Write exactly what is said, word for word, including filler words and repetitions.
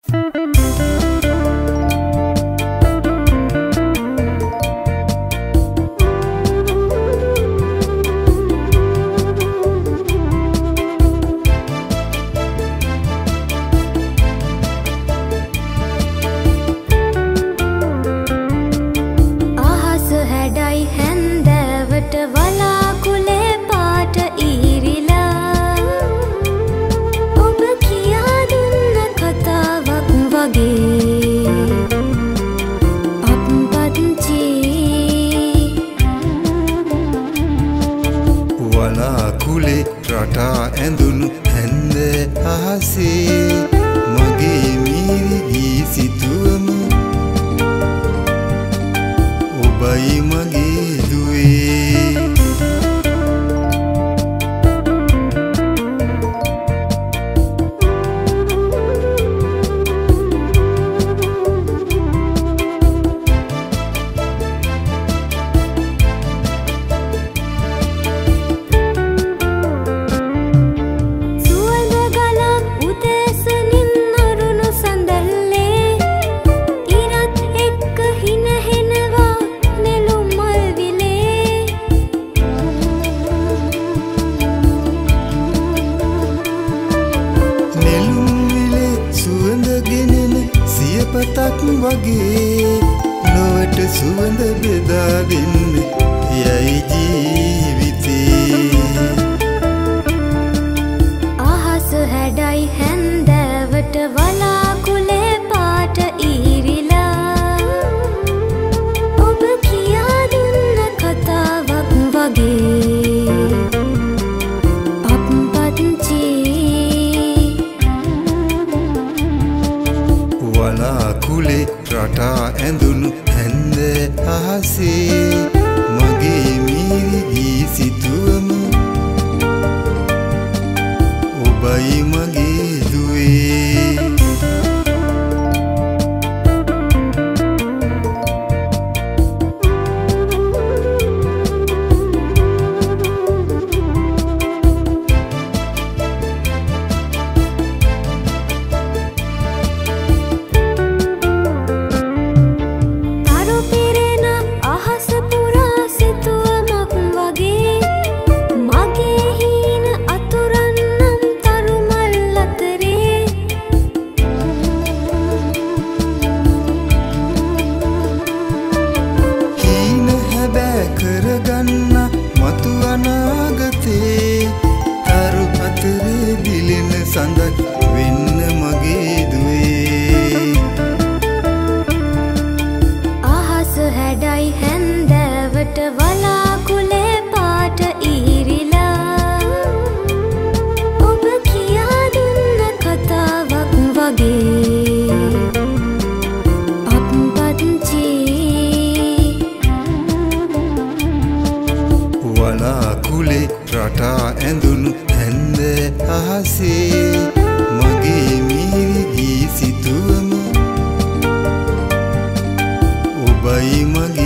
වලාකුලේ රටා ඇඳුණු හැන්ද අහසේ මගේ මිරිගී සිතුවම ඔබයි මගේ දුවේ පතක් වගේ නොවට සුවඳ බෙදා දෙන්න යයි ජීවිතේ අහස හැඩයි හැන්දෑවට වලාකුලේ පාට ඊරිලා ඔබ කියා දුන්න කතාවක් වගේ අප්පච්චි වලාකුලේ රටා ඇඳුණු හැන්ද අහසේ මගේ මිරිගී සිතුවම ඔබයි මගේ දුවේ කරගන්න මතු අනාගතේ තරු අතරේ දිලෙන සඳක් වෙන්න මගේ දුවේ අහස හැඩයි හැන්දෑවට වලාකුලේ පාට ඊරිලා ඔබ කියා දුන්න කතාවක් වගේ අප්පච්චි වලාකුලේ රටා ඇඳුණු හැන්ද අහසේ මගේ මිරිගී සිතුවම ඔබයි මගේ